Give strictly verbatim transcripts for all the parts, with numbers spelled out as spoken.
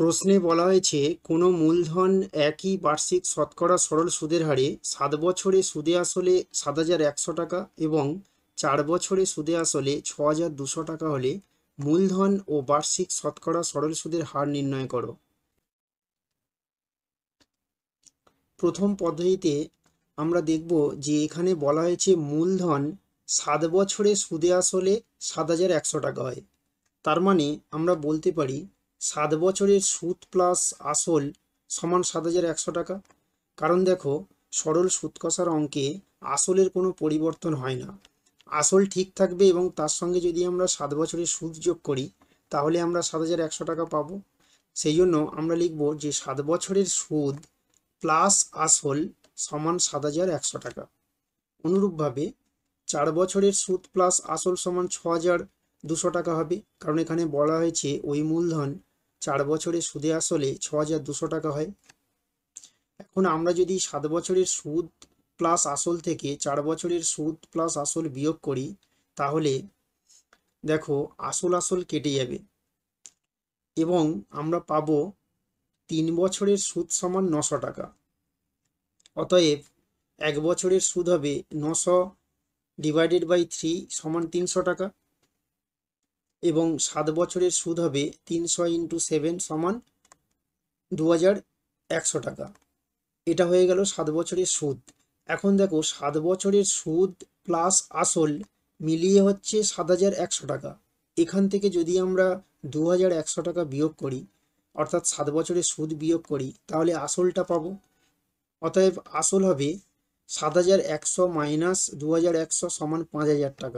প্রশ্নে বলা হয়েছে কোনো মূলধন একই বার্ষিক শতকরা সরল সুদের হারে সাত বছরে সুদে আসলে সাত হাজার একশো টাকা এবং চার বছরে সুদে আসলে ছ হাজার দুশো টাকা হলে মূলধন ও বার্ষিক শতকরা সরল সুদের হার নির্ণয় করো। প্রথম পদ্ধতিতে আমরা দেখব যে এখানে বলা হয়েছে মূলধন সাত বছরে সুদে আসলে সাত হাজার একশো টাকা হয়। তার মানে আমরা বলতে পারি সাত বছরের সুদ প্লাস আসল সমান সাত হাজার একশো টাকা। কারণ দেখো, সরল সুদ কষার অঙ্কে আসলের কোনো পরিবর্তন হয় না, আসল ঠিক থাকবে এবং তার সঙ্গে যদি আমরা সাত বছরের সুদ যোগ করি তাহলে আমরা সাত হাজার একশো টাকা পাবো। সেই জন্য আমরা লিখব যে সাত বছরের সুদ প্লাস আসল সমান সাত হাজার একশো টাকা। অনুরূপভাবে চার বছরের সুদ প্লাস আসল সমান ছ হাজার দুশো টাকা হবে, কারণ এখানে বলা হয়েছে ওই মূলধন চার বছরে সুদে আসলে ছ হাজার দুশো টাকা হয়। এখন আমরা যদি সাত বছরের সুদ প্লাস আসল থেকে চার বছরের সুদ প্লাস আসল বিয়োগ করি তাহলে দেখো আসল আসল কেটে যাবে এবং আমরা পাবো তিন বছরের সুদ সমান নশো টাকা। অতএব এক বছরের সুদ হবে নশো ডিভাইডেড বাই থ্রি সমান তিনশো টাকা এবং সাত বছরের সুদ হবে তিনশো ইন্টু সেভেন সমান দু হাজার একশো টাকা। এটা হয়ে গেল সাত বছরের সুদ। এখন দেখো সাত বছরের সুদ প্লাস আসল মিলিয়ে হচ্ছে সাত হাজার একশো টাকা। এখান থেকে যদি আমরা দু হাজার একশো টাকা বিয়োগ করি অর্থাৎ সাত বছরের সুদ বিয়োগ করি তাহলে আসলটা পাবো। অতএব আসল হবে সাত হাজার একশো মাইনাস দু হাজার একশো সমান পাঁচ হাজার টাকা।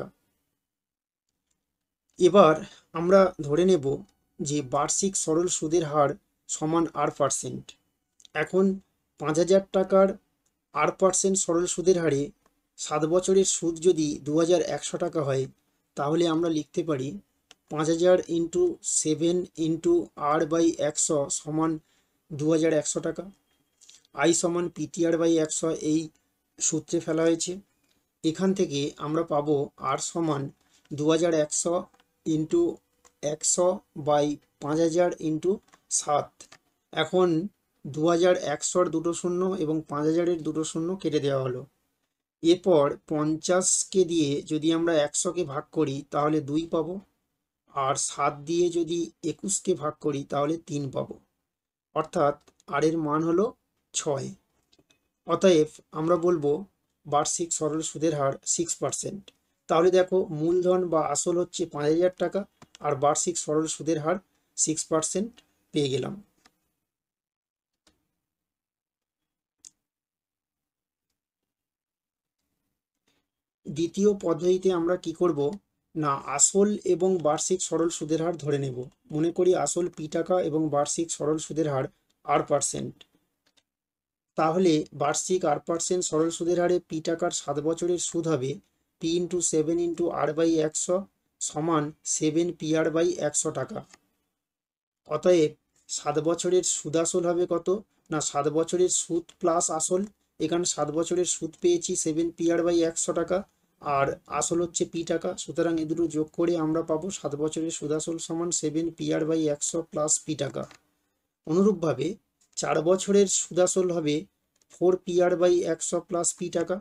এবার আমরা ধরে নেব যে বার্ষিক সরল সুদের হার সমান আট পার্সেন্ট। এখন পাঁচ হাজার টাকার আট পার্সেন্ট সরল সুদের হারে সাত বছরের সুদ যদি দু হাজার একশো টাকা হয় তাহলে আমরা লিখতে পারি পাঁচ হাজার into seven into R by একশো সমান দু হাজার একশো টাকা। আই সমান পিটিআর বাই একশো এই সূত্রে ফেলা হয়েছে। এখান থেকে আমরা পাবো আর সমান দু হাজার একশো ইন্টু একশো বাই পাঁচ হাজার ইন্টু সাত। এখন দু হাজার একশোর দুটো শূন্য এবং পাঁচ হাজারের দুটো শূন্য কেটে দেওয়া হলো। এরপর পঞ্চাশকে দিয়ে যদি আমরা একশোকে ভাগ করি তাহলে দুই পাবো, আর সাত দিয়ে যদি একুশকে ভাগ করি তাহলে তিন পাবো, অর্থাৎ আর এর মান হলো ছয়। অতএব আমরা বলবো বার্ষিক সরল সুদের হার সিক্স পার্সেন্ট। তাহলে দেখো মূলধন বা আসল হচ্ছে পাঁচ হাজার টাকা আর বার্ষিক সরল সুদের হার সিক্স পার্সেন্ট পেয়ে গেলাম। দ্বিতীয় পদ্ধতিতে আমরা কি করব না, আসল এবং বার্ষিক সরল সুদের হার ধরে নেব। মনে করি আসল পি টাকা এবং বার্ষিক সরল সুদের হার আর পার্সেন্ট। তাহলে বার্ষিক আট পার্সেন্ট সরল সুদের হারে পি টাকার সাত বছরের সুদ হবে P into seven into R by একশো সমান সেভেন পি আর বাই একশো টাকা। অতএব সাত বছরের সুদ আসল হবে কত না, সাত বছরের সুদ প্লাস আসল, এখানে সাত বছরের সুদ পেয়েছি সেভেন পি আর বাই একশো টাকা আর আসল হচ্ছে পি টাকা, সুতরাং এ দুটো যোগ করে আমরা পাবো সাত বছরের সুদ আসল সমান সেভেন পি আর বাই একশো প্লাস পি টাকা। অনুরূপভাবে চার বছরের সুদ আসল হবে ফোর পি আর বাই একশো প্লাস পি টাকা।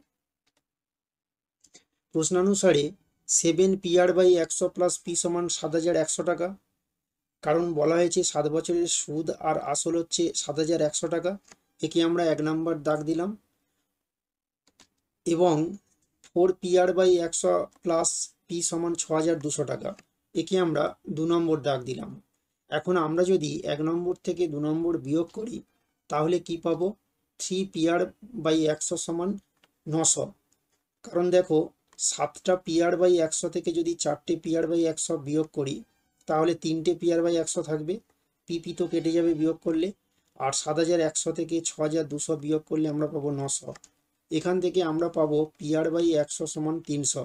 প্রশ্নানুসারে সেভেন পি আর বাই একশো প্লাস পি সমান সাত হাজার একশো টাকা, কারণ বলা হয়েছে সাত বছরের সুদ আর আসল হচ্ছে সাত হাজার একশো টাকা। একে আমরা এক নম্বর দাগ দিলাম এবং ফোর পি আর বাই একশো প্লাস পি সমান ছ হাজার দুশো টাকা, একে আমরা দু নম্বর দাগ দিলাম। এখন আমরা যদি এক নম্বর থেকে দু নম্বর বিয়োগ করি তাহলে কি পাবো, থ্রি পি আর বাই একশো সমান নশো। কারণ দেখো সাতটা পি আর বাই একশো থেকে যদি চারটে পি আর বাই একশো বিয়োগ করি তাহলে তিনটে পি আর বাই একশো থাকবে, পি পি তো কেটে যাবে বিয়োগ করলে, আর সাত হাজার একশো থেকে ছ হাজার দুশো বিয়োগ করলে আমরা পাবো নশো। এখান থেকে আমরা পাবো পি আর বাই একশো সমান তিনশো।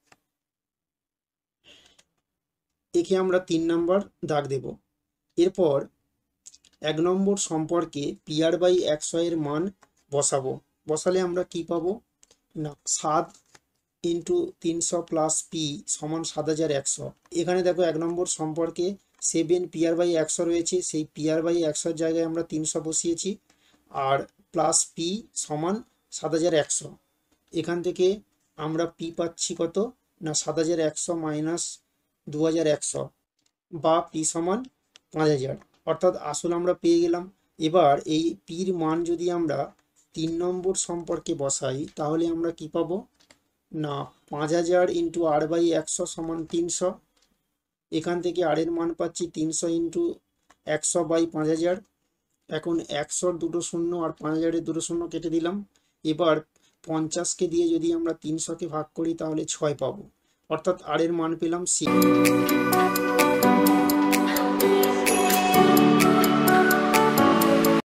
একে আমরা তিন নম্বর দাগ দেব। এরপর এক নম্বর সম্পর্কে পি আর বাই একশো এর মান বসাবো। বসালে আমরা কি পাবো না, সাত ইন্টু তিনশো প্লাস পি সমান সাত হাজার একশো। এখানে দেখো এক নম্বর সম্পর্কে সেভেন পিআর বাই একশো রয়েছে, সেই পিআর বাই একশোর জায়গায় আমরা তিনশো বসিয়েছি, আর প্লাস পি সমান সাত হাজার একশো। এখান থেকে আমরা পি পাচ্ছি কত না সাত হাজার একশো মাইনাস দু হাজার একশো, বা পি সমান পাঁচ হাজার, অর্থাৎ আসল আমরা পেয়ে গেলাম। এবার এই পির মান যদি আমরা তিন নম্বর সম্পর্কে বসাই তাহলে আমরা কি পাবো না পাঁচ হাজার ইন্টু আর বাই একশো সমান তিনশো। এখান থেকে আর এর মান পাচ্ছি তিনশো ইন্টু একশো বাই পাঁচ হাজার। এখন একশোর দুটো শূন্য আর পাঁচ হাজারের দুটো শূন্য কেটে দিলাম। এবার পঞ্চাশকে দিয়ে যদি আমরা তিনশোকে ভাগ করি তাহলে ছয় পাবো, অর্থাৎ আর এর মান পেলাম সিক্স।